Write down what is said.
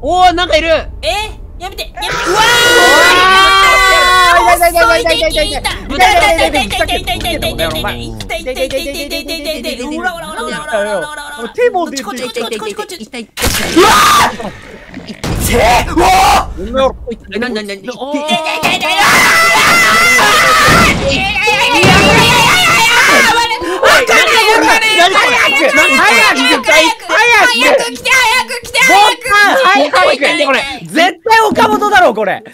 おお、なんかいる。 やめて。うわ手も出てる。絶対岡本だろこれ。